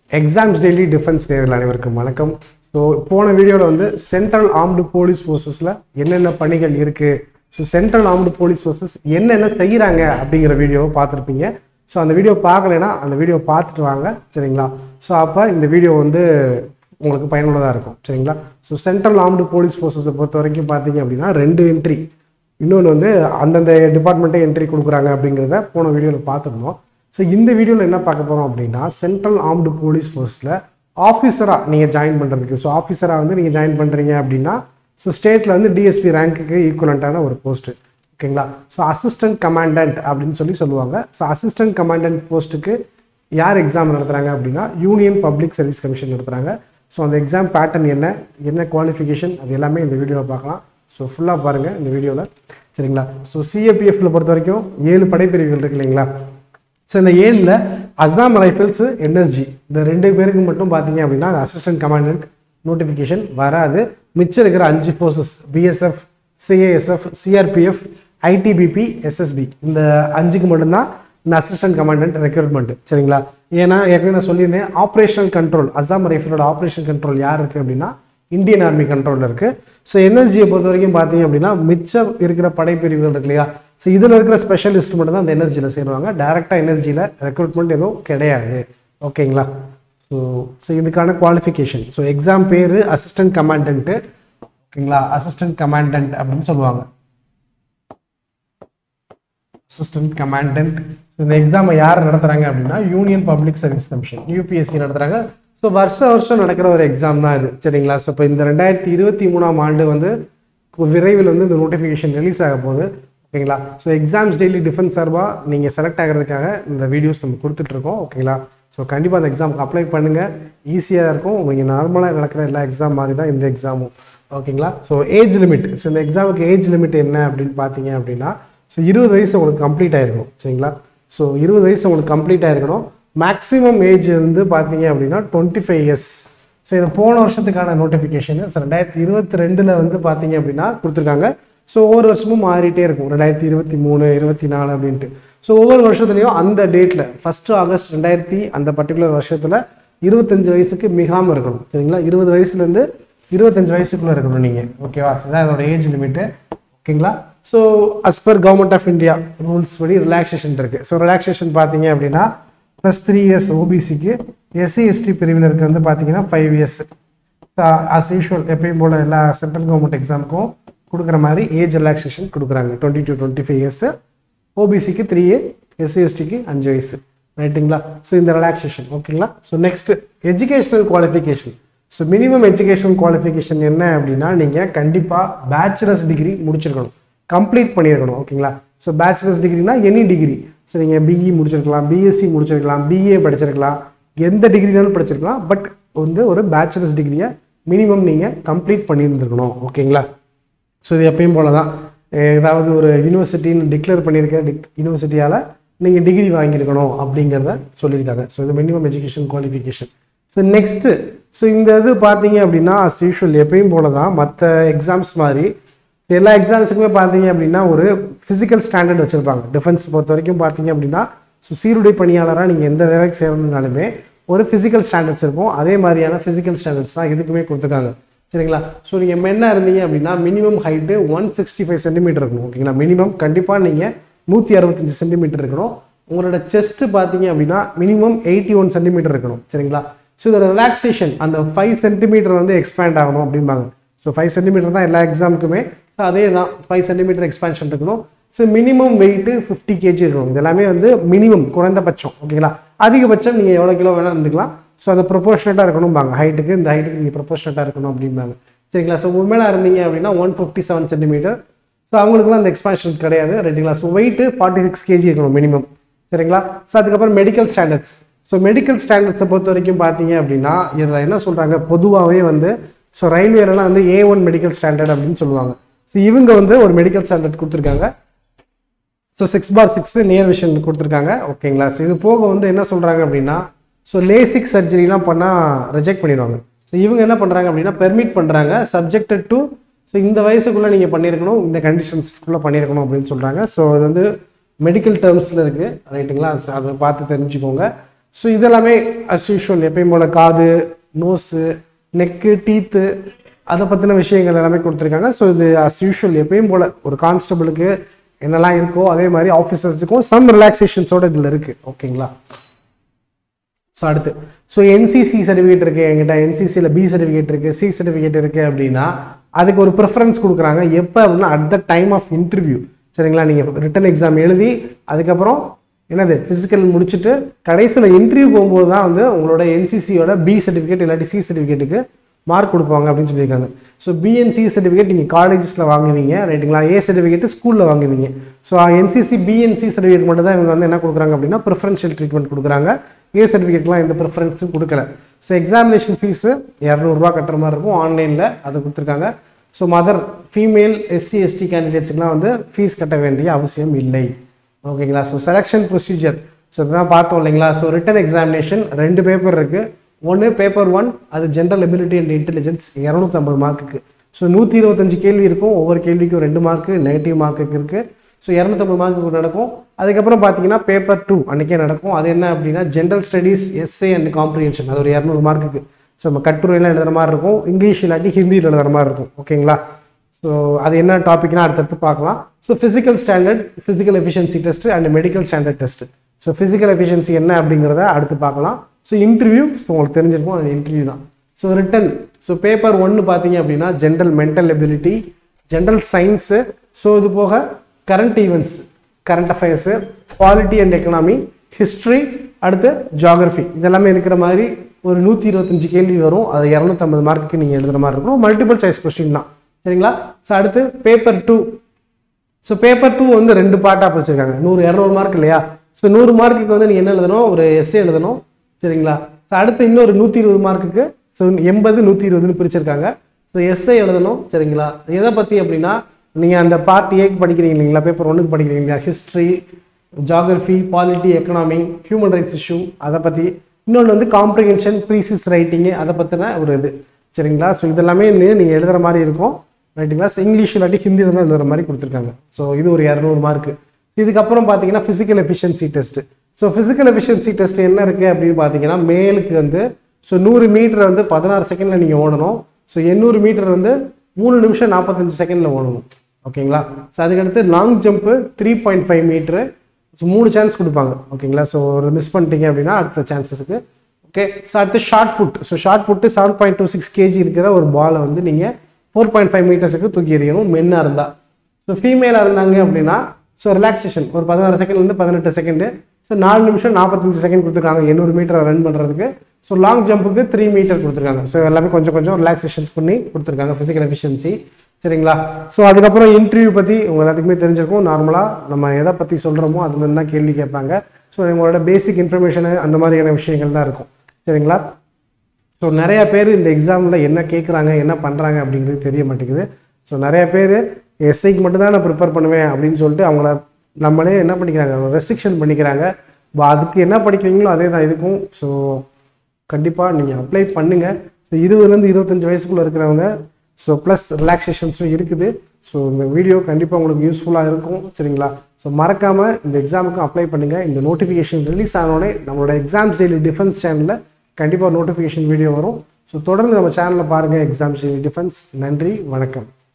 Exams daily defence நேயர்கள் அனைவருக்கும் வணக்கம். ஸோ போன வீடியோவில் வந்து சென்ட்ரல் ஆர்ம்டு போலீஸ் ஃபோர்ஸஸில் என்னென்ன பணிகள் இருக்குது, so central armed police forces என்னென்ன செய்கிறாங்க அப்படிங்கிற வீடியோவை பார்த்துருப்பீங்க. ஸோ அந்த வீடியோ பார்க்கலைன்னா அந்த வீடியோ பார்த்துட்டு வாங்க, சரிங்களா? ஸோ அப்போ இந்த வீடியோ வந்து உங்களுக்கு பயனுள்ளதாக இருக்கும், சரிங்களா? ஸோ சென்ட்ரல் ஆர்ம்டு போலீஸ் ஃபோர்ஸஸை பொறுத்த வரைக்கும் பார்த்தீங்க அப்படின்னா 2 என்ட்ரி, இன்னொன்று வந்து அந்தந்த டிபார்ட்மெண்ட்டே என்ட்ரி கொடுக்குறாங்க அப்படிங்கிறத போன வீடியோவில் பார்த்துருந்தோம். ஸோ இந்த வீடியோவில் என்ன பார்க்க போகிறோம் அப்படின்னா, சென்ட்ரல் ஆர்ம்டு போலீஸ் ஃபோர்ஸில் ஆஃபீஸராக நீங்கள் ஜாயின் பண்ணுறதுக்கு, ஸோ ஆஃபீஸராக வந்து நீங்கள் ஜாயின் பண்ணுறீங்க அப்படின்னா, ஸோ ஸ்டேட்டில் வந்து டிஎஸ்பி ரேங்க்குக்கு ஈக்குவலண்ட்டான ஒரு போஸ்ட்டு, ஓகேங்களா? ஸோ அசிஸ்டன்ட் கமாண்டன்ட் அப்படின்னு சொல்லுவாங்க. ஸோ அசிஸ்டன்ட் கமாண்டன்ட் போஸ்ட்டுக்கு யார் எக்ஸாம் நடத்துகிறாங்க அப்படின்னா யூனியன் பப்ளிக் சர்வீஸ் கமிஷன் நடத்துகிறாங்க. ஸோ அந்த எக்ஸாம் பேட்டர்ன் என்ன குவாலிஃபிகேஷன், அது எல்லாமே இந்த வீடியோவில் பார்க்கலாம். ஸோ ஃபுல்லாக பாருங்கள் இந்த வீடியோவில், சரிங்களா? ஸோ CAPFல பொறுத்த வரைக்கும் 7 படைப்பிரிவுகள் இருக்கு இல்லைங்களா? ஸோ இந்த 7ல் அசாம் ரைஃபிள்ஸு, NSG இந்த 2 பேருக்கு மட்டும் பார்த்தீங்க அப்படின்னா அசிஸ்டன்ட் கமாண்டன்ட் நோட்டிஃபிகேஷன் வராது. மிச்சம் இருக்கிற 5 forces BSF, CASF, CRPF, ITBP, SSB இந்த 5க்கு மட்டும்தான் இந்த அசிஸ்டன்ட் கமாண்டன்ட் ரெக்ரூட்மெண்ட், சரிங்களா? ஏன்னா ஏற்கனவே நான் சொல்லியிருந்தேன், ஆப்ரேஷனல் கண்ட்ரோல் அசாம் ரைஃபிளோட ஆப்ரேஷன் கண்ட்ரோல் யார் இருக்குது அப்படின்னா இந்தியன் ஆர்மி கண்ட்ரோலில் இருக்குது. ஸோ NSGயை பொறுத்த வரைக்கும் பார்த்தீங்க அப்படின்னா மிச்சம் இருக்கிற படைப்பிரிவுகள் இருக்கு இல்லையா? ஸோ இதில் இருக்கிற ஸ்பெஷலிஸ்ட் மட்டும் தான் அந்த NSGயில் சேருவாங்க. டேரெக்டாக NSGயில் ரெக்ரூட்மெண்ட் எதுவும் கிடையாது, ஓகேங்களா? ஸோ இதுக்கான குவாலிஃபிகேஷன், ஸோ எக்ஸாம் பேர் அசிஸ்டன்ட் கமாண்டன்ட்டு, ஓகேங்களா? அசிஸ்டன்ட் கமாண்டன்ட் அப்படின்னு சொல்லுவாங்க, அசிஸ்டன்ட் கமாண்டன்ட். இந்த எக்ஸாமை யார் நடத்துகிறாங்க அப்படின்னா union public service commission UPSC நடத்துகிறாங்க. ஸோ வருஷம் நடக்கிற ஒரு எக்ஸாம் தான் இது, சரிங்களா? ஸோ இப்போ இந்த 2023ஆம் ஆண்டு வந்து விரைவில் வந்து இந்த நோட்டிஃபிகேஷன் ரிலீஸ் ஆக போகுது, ஓகேங்களா? ஸோ எக்ஸாம்ஸ் டெய்லி டிஃபென்ஸ் சார்பாக நீங்கள் செலக்ட் ஆகிறதுக்காக இந்த வீடியோஸ் நம்ம கொடுத்துட்ருக்கோம், ஓகேங்களா? ஸோ கண்டிப்பாக அந்த எக்ஸாமுக்கு அப்ளை பண்ணுங்கள், ஈஸியாக இருக்கும். நீங்கள் நார்மலாக நடக்கிற எல்லா எக்ஸாம் மாதிரி தான் இந்த எக்ஸாமும், ஓகேங்களா? ஸோ ஏஜ் லிமிட், ஸோ இந்த எக்ஸாமுக்கு ஏஜ் லிமிட் என்ன அப்படின்னு பார்த்தீங்க அப்படின்னா, ஸோ 20 வயசு உங்களுக்கு கம்ப்ளீட் ஆகிருக்கும், சரிங்களா? ஸோ 20 வயசு உங்களுக்கு கம்ப்ளீட் ஆகிருக்கணும். மேக்ஸிமம் ஏஜ் வந்து பார்த்தீங்க அப்படின்னா 25 இயர்ஸ். ஸோ இது போன வருஷத்துக்கான நோட்டிஃபிகேஷனு. ஸோ 2022 வந்து பார்த்தீங்க அப்படின்னா கொடுத்துருக்காங்க. ஸோ ஒவ்வொரு வருஷமும் மாறிட்டே இருக்கும், 2023, 24 அப்படின்ட்டு. ஸோ ஒவ்வொரு வருஷத்துலையும் அந்த டேட்டில் 1 ஆகஸ்ட் 2000 அந்த பர்டிகுலர் வருஷத்தில் 25 வயசுக்கு மிகாமல் இருக்கணும், சரிங்களா? 20 வயசுலேருந்து 25 வயசுக்குள்ளே இருக்கணும் நீங்கள், ஓகேவா? அதுதான் அதோட ஏஜ் லிமிட்டு, ஓகேங்களா? So as per government of India rules படி ரிலாக்ஸேஷன் இருக்குது. ஸோ ரிலாக்ஸேஷன் பார்த்தீங்க அப்படின்னா +3 இயர்ஸ் OBCக்கு, SC ST பிரிவினருக்கு வந்து பார்த்தீங்கன்னா 5 இயர்ஸ். அஸ் யூஷுவல் எப்பயும் போல் எல்லா சென்ட்ரல் கவர்மெண்ட் எக்ஸாமுக்கும் கொடுக்குற மாதிரி ஏஜ் ரிலாக்ஸேஷன் கொடுக்குறாங்க. 20 to 25 இயர்ஸ், OBCக்கு 3 இயர், SC STக்கு 5 வயசு, ரைட்டுங்களா? ஸோ இந்த ரிலாக்ஸேஷன், ஓகேங்களா? So next educational qualification. So minimum educational qualification என்ன அப்படின்னா, நீங்கள் கண்டிப்பாக பேச்சுலர்ஸ் டிகிரி முடிச்சிருக்கணும், கம்ப்ளீட் பண்ணியிருக்கணும், ஓகேங்களா? ஸோ பேச்சுலர்ஸ் டிகிரினா எனி டிகிரி. ஸோ நீங்கள் BE முடிச்சிருக்கலாம், BSc முடிச்சிருக்கலாம், BA படிச்சிருக்கலாம், எந்த டிகிரினாலும் படிச்சிருக்கலாம். பட் வந்து ஒரு பேச்சுலர்ஸ் டிகிரியை மினிமம் நீங்கள் கம்ப்ளீட் பண்ணியிருந்துருக்கணும், ஓகேங்களா? ஸோ இது எப்பயும் போல தான், ஏதாவது ஒரு யூனிவர்சிட்டின்னு டிக்ளேர் பண்ணியிருக்க யூனிவர்சிட்டியால் நீங்கள் டிகிரி வாங்கியிருக்கணும் அப்படிங்கிறத சொல்லியிருக்காங்க. ஸோ இது minimum education qualification. So next, so இந்த இது பார்த்தீங்க அப்படின்னா அஸ் யூஷுவல் எப்பயும் போல தான் மற்ற எக்ஸாம்ஸ் மாதிரி எல்லா எக்ஸாம்ஸுக்குமே பார்த்தீங்க அப்படின்னா ஒரு ஃபிசிக்கல் ஸ்டாண்டர்ட் வச்சுருப்பாங்க. டிஃபென்ஸ் பொறுத்த வரைக்கும் பார்த்தீங்க அப்படின்னா, ஸோ சீருடை பணியாளராக நீங்கள் எந்த வேலைக்கு சேரணுன்னாலுமே ஒரு ஃபிசிக்கல் ஸ்டாண்டர்ட்ஸ் இருக்கும். அதே மாதிரியான ஃபிசிக்கல் ஸ்டாண்டர்ட்ஸ் தான் இதுக்குமே கொடுத்துருக்காங்க, சரிங்களா? ஸோ நீங்கள் மென்னாக இருந்தீங்க அப்படின்னா மினிமம் ஹைட்டு 165 சென்டிமீட்டர் இருக்கணும், ஓகேங்களா? மினிமம் கண்டிப்பாக நீங்கள் 165 சென்டிமீட்டர் இருக்கணும். உங்களோட செஸ்ட்டு பார்த்தீங்க அப்படின்னா மினிமம் 81 சென்டிமீட்டர் இருக்கணும், சரிங்களா? ஸோ இதோட ரிலாக்ஸேஷன் அந்த 5 சென்டிமீட்டர் வந்து எக்ஸ்பேண்ட் ஆகணும் அப்படிம்பாங்க. ஸோ 5 சென்டிமீட்டர் தான் எல்லா எக்ஸாமுக்குமே. ஸோ அதே தான் 5 சென்டிமீட்டர் எக்ஸ்பேன்ஷன் இருக்கணும். ஸோ மினிமம் வெயிட்டு 50 kg இருக்கணும். இது எல்லாமே வந்து மினிமம், குறைந்தபட்சம், ஓகேங்களா? அதிகபட்சம் நீங்கள் எவ்வளோ கிலோ வேணால் இருந்துக்கலாம். ஸோ அது ப்ரொபோர்ஷனேட்டாக இருக்கணும்பாங்க, ஹைட்டுக்கு இந்த ஹைட்டுக்கு நீங்கள் ப்ரொபோர்ஷனேட்டாக இருக்கணும் அப்படிம்பாங்க, சரிங்களா? ஸோ உண்மையாக இருந்தீங்க அப்படின்னா 157 சென்டிமீட்டர். ஸோ அவங்களுக்குலாம் அந்த எக்ஸ்பேன்ஷன்ஸ் கிடையாது, ரைட்டுங்களா? ஸோ வெயிட்டு 46 kg இருக்கணும் மினிமம், சரிங்களா? ஸோ அதுக்கப்புறம் மெடிக்கல் ஸ்டாண்டர்ட்ஸ். ஸோ மெடிக்கல் ஸ்டாண்டர்ட்ஸை பொறுத்த வரைக்கும் பார்த்தீங்க அப்படின்னா இதில் என்ன சொல்கிறாங்க, பொதுவாகவே வந்து ஸோ ரயில்வேலாம் வந்து A1 மெடிக்கல் ஸ்டாண்டர்ட் அப்படின்னு சொல்லுவாங்க. ஸோ இவங்க வந்து ஒரு மெடிக்கல் ஸ்டாண்டர்ட் கொடுத்துருக்காங்க. ஸோ 6/6 நியர் விஷன் கொடுத்துருக்காங்க, ஓகேங்களா? ஸோ இது போக வந்து என்ன சொல்கிறாங்க அப்படின்னா, ஸோ லேசிக் சர்ஜரிலாம் பண்ணால் ரிஜெக்ட் பண்ணிடுவாங்க. ஸோ இவங்க என்ன பண்ணுறாங்க அப்படின்னா பெர்மிட் பண்ணுறாங்க, சப்ஜெக்டட் டு ஸோ இந்த வயசுக்குள்ளே நீங்கள் பண்ணியிருக்கணும், இந்த கண்டிஷன்ஸ்க்குள்ளே பண்ணியிருக்கணும் அப்படின்னு சொல்கிறாங்க. ஸோ அது வந்து மெடிக்கல் டேர்ம்ஸில் இருக்குது, ரைட்டுங்களா? அதை பார்த்து தெரிஞ்சுக்கோங்க. ஸோ இதெல்லாமே அஸ் யூஷுவல் எப்பயும் போல் காது, நோஸு, நெக்கு, டீத்து அதை பற்றின விஷயங்கள் எல்லாமே கொடுத்துருக்காங்க. ஸோ இது அஸ் யூஷுவல் எப்பயும் போல் ஒரு கான்ஸ்டபிளுக்கு என்னெல்லாம் இருக்கோ அதே மாதிரி ஆஃபீஸர்ஸுக்கும் சம் ரிலாக்ஸேஷன்ஸோடு இதில் இருக்குது. ஓகேங்களா? ஸோ அடுத்து ஸோ என்சிசி சர்டிஃபிகேட் இருக்குது என்கிட்ட, என்சிசியில் பி சர்டிஃபிகேட் இருக்குது, சி சர்டிஃபிகேட் இருக்குது அப்படின்னா அதுக்கு ஒரு ப்ரிஃபரன்ஸ் கொடுக்குறாங்க. எப்போ அப்படின்னா at the time of interview. சரிங்களா? நீங்கள் ரிட்டன் எக்ஸாம் எழுதி அதுக்கப்புறம் என்னது ஃபிசிக்கல் முடிச்சுட்டு கடைசியில் இன்டர்வியூ போகும்போது தான் வந்து உங்களோட என்சிசியோட பி சர்டிஃபிகேட் இல்லாட்டி சி சர்டிஃபிகேட்டுக்கு மார்க் கொடுப்பாங்க அப்படின்னு சொல்லியிருக்காங்க. ஸோ பிஎன்சி சர்டிஃபிகேட் நீங்கள் காலேஜஸில் வாங்குவீங்க, ரைட்டுங்களா? ஏ சர்டிஃபிகேட் ஸ்கூலில் வாங்குவீங்க. ஸோ என்சிசி பிஎன்சி சர்டிஃபிகேட் மட்டும் தான் இவங்க வந்து என்ன கொடுக்குறாங்க அப்படின்னா ப்ரிஃபரன்ஷியல் ட்ரீட்மெண்ட் கொடுக்குறாங்க. ஏ சர்டிஃபிகேட்லாம் எந்த ப்ரிஃபரன்ஸும் கொடுக்கல. ஸோ எக்ஸாமினேஷன் ஃபீஸு 200 கட்டுற மாதிரி இருக்கும், ஆன்லைனில் அதை கொடுத்துருக்காங்க. So mother female SC ST கேண்டிடேட்ஸுக்குலாம் வந்து ஃபீஸ் கட்ட வேண்டிய அவசியம் இல்லை. ஓகேங்களா? ஸோ செலெக்ஷன் ப்ரொசீஜர் ஸோ இதுதான் பார்த்தோம் இல்லைங்களா? ஸோ ரிட்டன் எக்ஸாமினேஷன் 2 பேப்பர் இருக்குது. ஒன்று பேப்பர் 1 அது ஜென்ரல் எபிலிட்டி அண்ட் இன்டெலிஜென்ஸ் 250 மார்க்குக்கு. ஸோ 125 கேள்வி இருக்கும், ஒவ்வொரு கேள்விக்கும் 2 மார்க்கு நெகட்டிவ் மார்க்குக்கு இருக்குது. ஸோ 250 மார்க்குக்கு நடக்கும். அதுக்கப்புறம் பார்த்தீங்கன்னா பேப்பர் 2 அன்றைக்கே நடக்கும். அது என்ன அப்படின்னா general studies, essay and comprehension, அது ஒரு 200 மார்க்குக்கு. ஸோ நம்ம கட்டுரையெல்லாம் எழுதுகிற மாதிரி இருக்கும், இங்கிலீஷ் இல்லாட்டி ஹிந்தியில் எழுதுகிற மாதிரி இருக்கும். ஓகேங்களா? ஸோ அது என்ன டாபிக்னா அடுத்தடுத்து பார்க்கலாம். So physical standard, physical efficiency test and medical standard test. So physical efficiency என்ன அப்படிங்கிறத அடுத்து பார்க்கலாம். ஸோ இன்டர்வியூ உங்களுக்கு தெரிஞ்சிருக்கும், அது இன்டர்வியூ தான். ஸோ ரிட்டன் ஸோ பேப்பர் 1 பார்த்தீங்க அப்படின்னா general mental ability, general science, so இது போக current events, current affairs, polity and economy, history, அடுத்து ஜியாகிரஃபி, இதெல்லாமே இருக்கிற மாதிரி ஒரு 125 கேள்வி வரும். அது 250 மார்க்குக்கு நீங்கள் எழுதுகிற மாதிரி இருக்கும். மல்டிபிள் சாய்ஸ் கொஸ்டின் தான். சரிங்களா? ஸோ அடுத்து பேப்பர் 2. ஸோ பேப்பர் 2 வந்து 2 பார்ட்டாக பிரிச்சிருக்காங்க. 200 மார்க் இல்லையா? ஸோ 100 மார்க்குக்கு வந்து நீங்கள் என்ன எழுதணும்? ஒரு எஸ்ஏ எழுதணும். சரிங்களா? ஸோ அடுத்து இன்னொரு 120 மார்க்குக்கு ஸோ 80, 120ன்னு பிரிச்சிருக்காங்க. ஸோ எஸ்ஏ எழுதணும். சரிங்களா? எதை பற்றி அப்படின்னா நீங்கள் அந்த பார்ட் ஏக்கு படிக்கிறீங்க இல்லைங்களா, பேப்பர் 1க்கு படிக்கிறீங்க இல்லையா, history, geography, polity, economy, human rights issue அதை பற்றி. இன்னொன்று வந்து காம்ப்ரிஹென்ஷன், ப்ரீசிஸ் ரைட்டிங்கு அதை பற்றின ஒரு இது. சரிங்களா? ஸோ இதெல்லாமே நீங்கள் எழுதுகிற மாதிரி இருக்கும். ரைட்டுங்களா? ஸோ இங்கிலீஷ் இல்லாட்டி ஹிந்தியில் தான் எழுதுகிற மாதிரி கொடுத்துருக்காங்க. ஸோ இது ஒரு 200 மார்க்கு. இதுக்கப்புறம் பார்த்தீங்கன்னா physical efficiency test. So physical efficiency test என்ன இருக்குது அப்படின்னு பார்த்தீங்கன்னா மேலுக்கு வந்து ஸோ 100 மீட்டர் வந்து 16 செகண்டில் நீங்கள் ஓடணும். ஸோ 800 மீட்டர் வந்து 3 நிமிஷம் 45 செகண்டில் ஓடணும். ஓகேங்களா? ஸோ அதுக்கடுத்து long jump 3.5 metre. So 3 chance கொடுப்பாங்க. ஓகேங்களா? ஸோ ஒரு மிஸ் பண்ணிட்டீங்க அப்படின்னா அடுத்த சான்சஸுக்கு. ஓகே. ஸோ அடுத்து shot put. So shot put 7.26 kg இருக்கிற ஒரு பாலை வந்து நீங்கள் 4.5 மீட்டர்ஸுக்கு தூக்கி எறியணும் மென்னாக இருந்தால். ஸோ ஃபீமேலாக இருந்தாங்க அப்படின்னா ஸோ ரிலாக்ஸேஷன் ஒரு 16 செகண்ட்லேருந்து 18 செகண்டு. ஸோ 4 நிமிஷம் 45 செகண்ட் கொடுத்துருக்காங்க 800 மீட்டரை ரன் பண்ணுறதுக்கு. ஸோ லாங் ஜம்புக்கு 3 மீட்டர் கொடுத்துருக்காங்க. ஸோ எல்லாமே கொஞ்சம் கொஞ்சம் ரிலாக்ஸேஷன் பண்ணி கொடுத்துருக்காங்க ஃபிசிக்கல் எஃபிஷியன்சி. சரிங்களா? ஸோ அதுக்கப்புறம் இன்டர்வியூ பற்றி உங்கள் எல்லாத்துக்குமே தெரிஞ்சிருக்கும். நார்மலாக நம்ம எதை பற்றி சொல்கிறோமோ அது மாதிரி தான் கேள்வி கேட்பாங்க. ஸோ உங்களோட பேசிக் இன்ஃபர்மேஷனு அந்த மாதிரியான விஷயங்கள் தான் இருக்கும். சரிங்களா? ஸோ நிறையா பேர் இந்த எக்ஸாமில் என்ன கேட்குறாங்க என்ன பண்ணுறாங்க அப்படிங்கிறது தெரிய மாட்டேங்குது. ஸோ நிறைய பேர் எஸ்ஐக்கு மட்டும்தான் நான் ப்ரிப்பேர் பண்ணுவேன் அப்படின்னு சொல்லிட்டு அவங்கள நம்மளே என்ன பண்ணிக்கிறாங்க, ரெஸ்ட்ரிக்ஷன் பண்ணிக்கிறாங்க. அதுக்கு என்ன படிக்கிறீங்களோ அதே தான் இருக்கும். ஸோ கண்டிப்பாக நீங்கள் அப்ளை பண்ணுங்கள். ஸோ 20லேருந்து 25 வயசுக்குள்ளே இருக்கிறவங்க ஸோ ப்ளஸ் ரிலாக்ஸேஷன்ஸும் இருக்குது. ஸோ இந்த வீடியோ கண்டிப்பாக உங்களுக்கு யூஸ்ஃபுல்லாக இருக்கும். சரிங்களா? ஸோ மறக்காமல் இந்த எக்ஸாமுக்கும் அப்ளை பண்ணுங்கள். இந்த நோட்டிஃபிகேஷன் ரிலீஸ் ஆனோடனே நம்மளோட எக்ஸாம்ஸ் டெய்லி டிஃபென்ஸ் சேனலில் கண்டிப்பாக நோட்டிஃபிகேஷன் வீடியோ வரும். ஸோ தொடர்ந்து நம்ம சேனலில் பாருங்கள் எக்ஸாம்ஸ் டெய்லி டிஃபென்ஸ். நன்றி, வணக்கம்.